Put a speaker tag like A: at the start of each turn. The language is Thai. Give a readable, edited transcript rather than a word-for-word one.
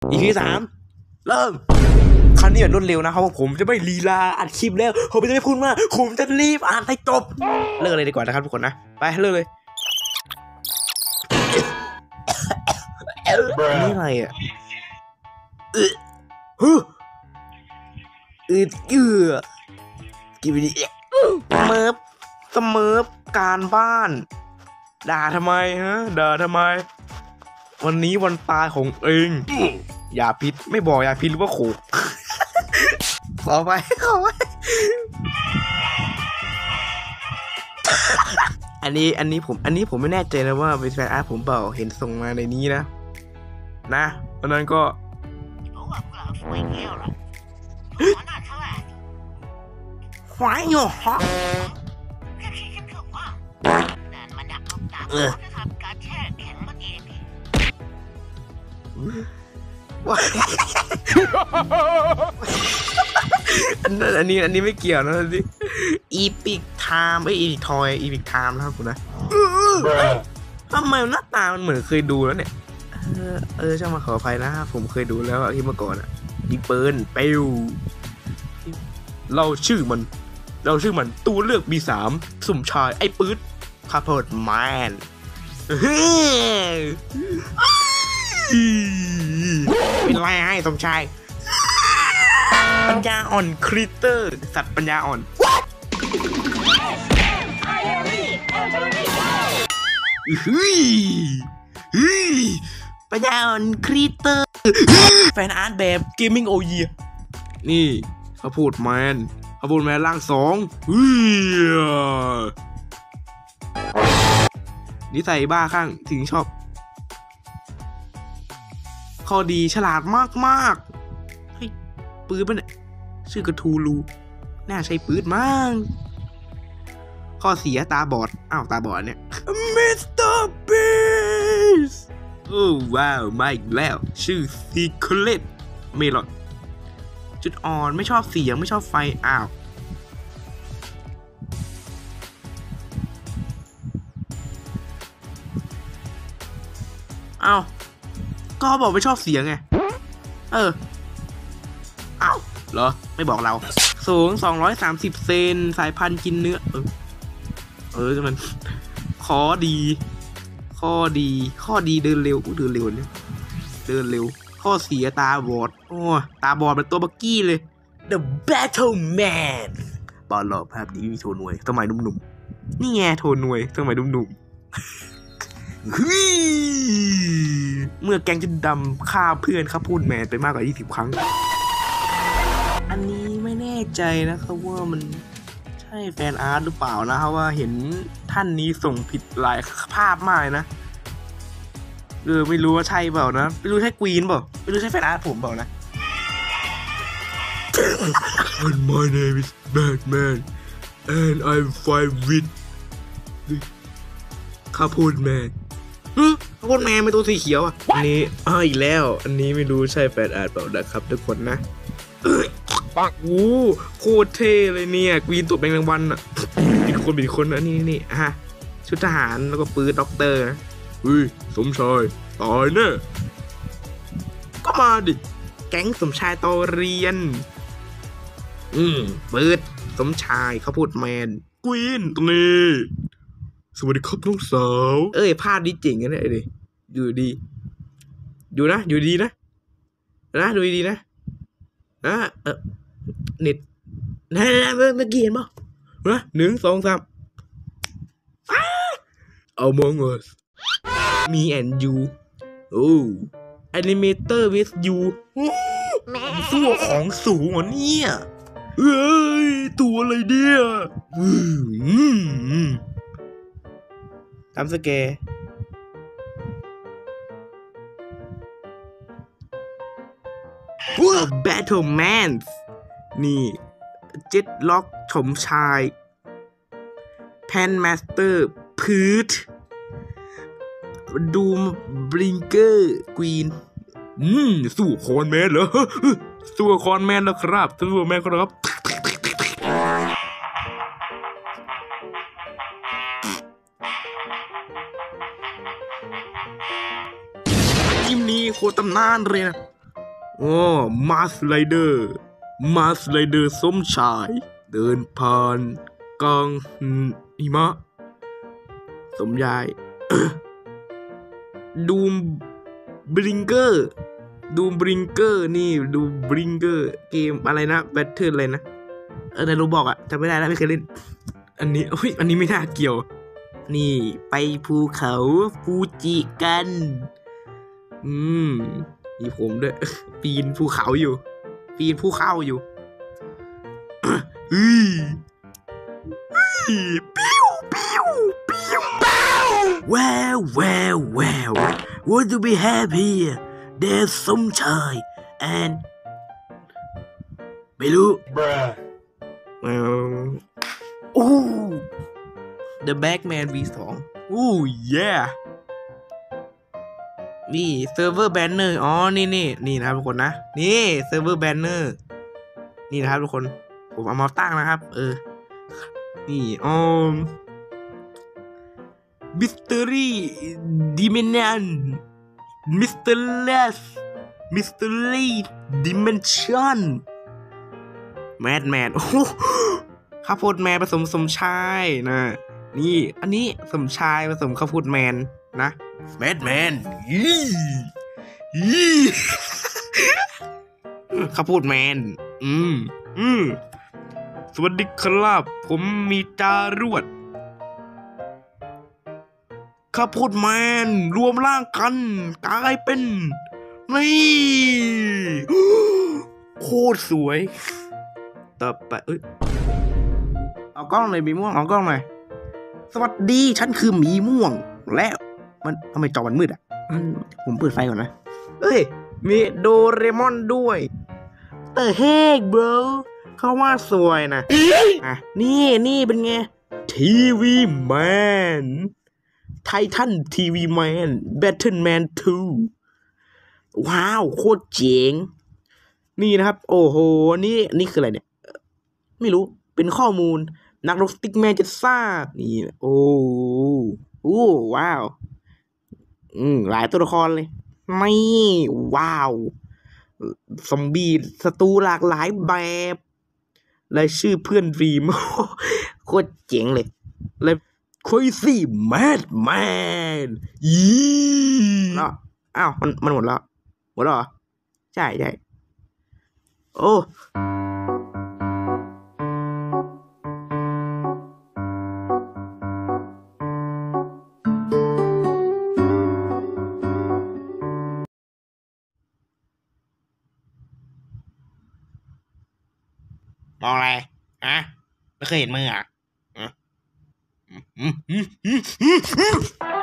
A: EP 3เริ่มครั้งนี้แบบรวดเร็วนะครับว่าผมจะไม่ลีลาอัดคลิปแล้วผมจะไม่พูดมากผมจะรีบอ่านให้จบเลิกเลยดีกว่านะครับทุกคนนะไปเลิกเลยนี่อะไรอ่ะกินไปดิเสมอการบ้านด่าทำไมฮะด่าทำไมวันนี้วันตายของเองอย่าพิษไม่บอกอย่าพิษหรือว่าโขกขอไปอันนี้ผมไม่แน่ใจนะว่าเป็นแฟนอาร์ตผมเปล่าเห็นส่งมาในนี้นะเพราะนั้นก็ควายหยอกอันนี้ไม่เกี่ยวนะสิอีพิกไทม์อีพิกทอยอีพิกไทม์นะครับคุณนะทำไมหน้าตามันเหมือนเคยดูแล้วเนี่ยช่างมาขออภัยนะผมเคยดูแล้วที่เมื่อก่อนยิงปืนเปวเราชื่อมันตัวเลือกB3สุ่มชายไอ้ปื๊ดคาร์เพิร์ดแมนเป็นไรให้สมชายปัญญาอ่อนครีเตอร์สัตว์ปัญญาอ่อนปัญญาอ่อนครีเตอร์แฟนอาร์ตแบบเกมมิ่งโอเยนี่เขาพูดแมนร่าง2นิสัยบ้าข้างถึงชอบข้อดีฉลาดมากเฮ้ยปืนมันเนี่ยชื่อกระทูลูน่าใช้ปืนมั้งข้อเสียตาบอดตาบอดเนี่ยมิสเตอร์บีสโอ้ว้าวมาอีกแล้วชื่อซีเครตเมลอนจุดอ่อนไม่ชอบเสียงไม่ชอบไฟก็บอกไม่ชอบเสียงไงเหรอไม่บอกเราสูง230เซนสายพันธุ์กินเนื้อมันข้อดีเดินเร็วเนี่ยเดินเร็วข้อเสียตาบอดตาบอดเป็นตัวบักกี้เลย The Battle Man บอลหล่อภาพนี้มีโทนวยสมัยหนุ่มๆนี่ไงโทนวยสมัยหนุ่มๆเมื่อแกงจะดำฆ่าเพื่อนครับพูดแมนไปมากกว่า20 ครั้งอันนี้ไม่แน่ใจนะครับว่ามันใช่แฟนอาร์ตหรือเปล่านะครับว่าเห็นท่านนี้ส่งผิดหลายภาพมากนะไม่รู้ว่าใช่เปล่านะไม่รู้ใช่กรีนเปล่าไม่รู้ใช่แฟนอาร์ตผมเปล่านะ And my name is Batman and I'm fine with ข้าพูดแมนข้าพูดแมนเป็นตัวสีเขียวอันนี้อีกแล้วอันนี้ไม่รู้ใช่แฟนอาร์ตเปล่านะครับทุกคนนะปังโคตรเท่เลยเนี่ยกรีนตัวแบงค์รางวัลเป็นคนนะนี่ชุดทหารแล้วก็ปืนด็อกเตอร์นะสมชายตายแน่ก็มาดิแก๊งสมชายต่อเรียนปืนสมชายเขาพูดแมนกรีนตรงนี้สวัสดีครับน้องสาวภาพดีจริงนะเนี่ยดูดีดูนะดูดีนะดูดีนะเน็ตเมื่อกี้เห็นป่ะ1 2 3 Among Us Me and You Animator with You ตัวของสูงอ่ะเนี่ยตัวอะไรเนี่ยทำสแกBattleman นี่เจ็ตล็อกชมชายแพนมาสเตอร์พืชดูมบริงเกอร์กรีนสู้คอนแมนเหรอสู้คอนแมนแล้วครับสู้แมนครับทีมนี้โคตรตำนานเลยนะอ๋อมาสไลเดอร์สมชายเดินผ่านกลางหิมะสมยาย ดูมบริงเกอร์นี่ดูบริงเกอร์เกมอะไรนะแบทเทิลอะไรนะในโรบอกอะจำไม่ได้แล้วไม่เคยเล่นอันนี้โอ้ยอันนี้ไม่น่าเกี่ยวนี่ไปภูเขาฟูจิกันมีผมด้วย ปีนภูเขาอยู่ปีนภูเขาอยู่ อื้อปิ้วwell what do we have here there's some chai and ไม่รู้ โอ้ The Backman V2 โอ้ yeah นี่เซิร์ฟเวอร์แบนเนอร์อ๋อนี่นะครับทุกคนนะนี่เซิร์ฟเวอร์แบนเนอร์นี่นะครับทุกคนผมเอามาตั้งนะครับนี่มิสเตอรี่ดิเมนชันมิสเตอรี่ดิเมนชันแมนโอ้ข้าวโพดแมนผสมสมชายนะนี่อันนี้สมชายผสมข้าวโพดแมนนะแมนข้าวโพดแมนสวัสดีครับผมมีจารวดข้าวโพดแมนรวมร่างกันกลายเป็นนี่โคตรสวยต่อไปเอากล้องหน่อยมีม่วงเอากล้องหน่อยสวัสดีฉันคือหมีม่วงแล้วมันทำไมจอมันมืดผมเปิดไฟก่อนนะมีโดเรมอนด้วยแต่เฮ้ย bro เขาว่าสวยนะนี่เป็นไงทีวีแมนไททันทีวีแมนแบทเทิลแมน2ว้าวโคตรเจ๋งนี่นะครับโอ้โหนี่คืออะไรเนี่ยไม่รู้เป็นข้อมูลนักรบสติ๊กแมนจะทราบนี่โอ้ว้าวหลายตัวละครเลยไม่ว้าวซอมบี้ศัตรูหลากหลายแบบและชื่อเพื่อนรีม โคตรเจ๋งเลยและCrazy Madman แล้วอ้าวมันหมดแล้วเหรอใช่โอ้มองอะไรไม่เคยเห็นมือ